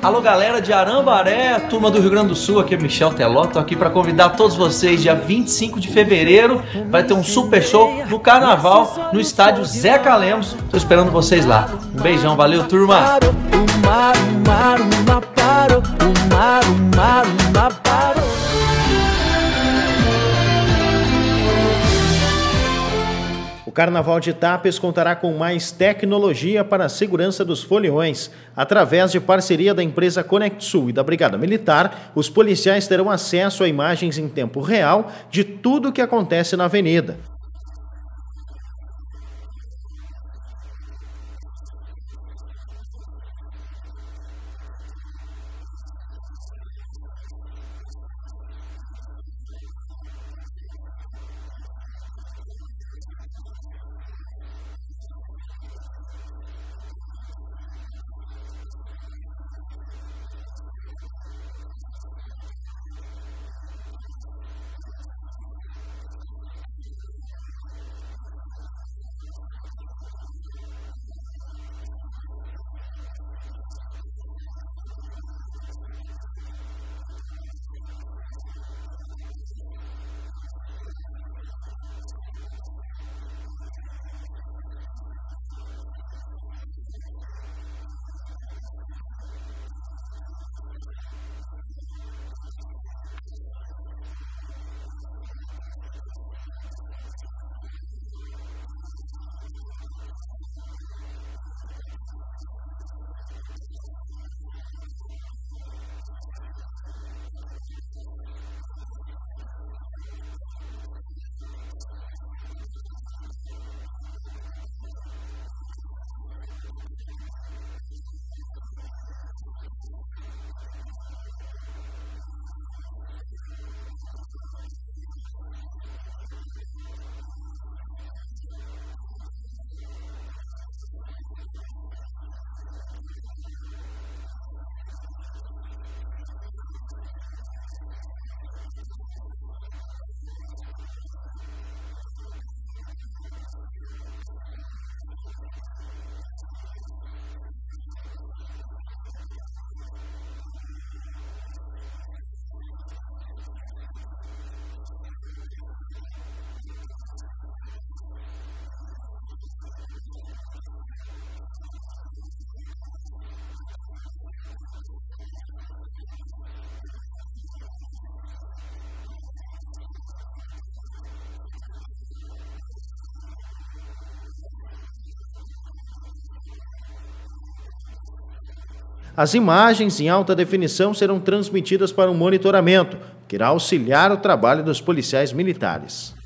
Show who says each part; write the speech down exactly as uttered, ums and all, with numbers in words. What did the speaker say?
Speaker 1: Alô galera de Arambaré, turma do Rio Grande do Sul, aqui é Michel Teló, tô aqui para convidar todos vocês, dia vinte e cinco de fevereiro, vai ter um super show no Carnaval, no estádio Zeca Lemos, tô esperando vocês lá. Um beijão, valeu turma!
Speaker 2: O Carnaval de Tapes contará com mais tecnologia para a segurança dos foliões. Através de parceria da empresa Conexul e da Brigada Militar, os policiais terão acesso a imagens em tempo real de tudo o que acontece na avenida. As imagens em alta definição serão transmitidas para um monitoramento, que irá auxiliar o trabalho dos policiais militares.